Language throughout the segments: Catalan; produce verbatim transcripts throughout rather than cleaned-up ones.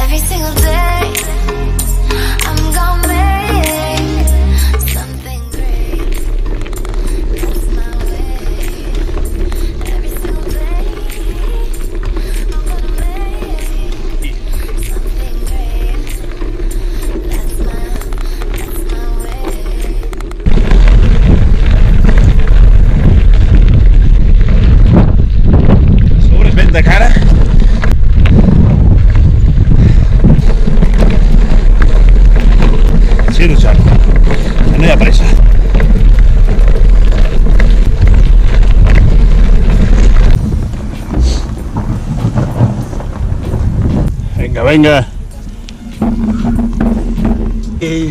Every single day I'm gonna make something great. That's my way. Every single day I'm gonna make something great. That's my, that's my way. Sobres ben de cara. Sí, luchar. No hi ha pressa. Vinga, vinga. I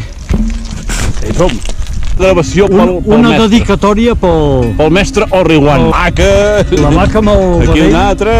I som. Gravació pel, un, pel una mestre. dedicatòria pel... Pel mestre Orriwan. Pel- Maca! La maca amb el Aquí vedell. un altre.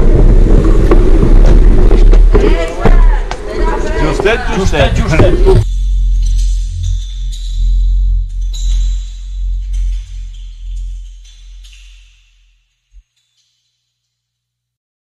Justet, justet. Justet, justet.